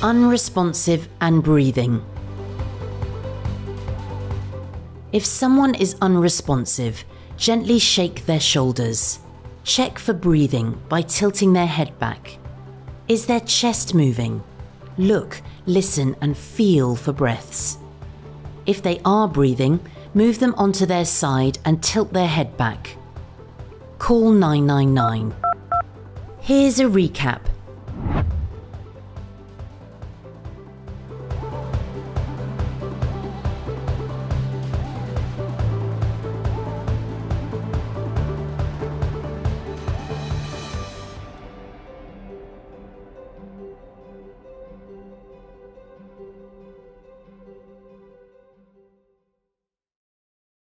Unresponsive and breathing. If someone is unresponsive, gently shake their shoulders. Check for breathing by tilting their head back. Is their chest moving? Look, listen and feel for breaths. If they are breathing, move them onto their side and tilt their head back. Call 999. Here's a recap.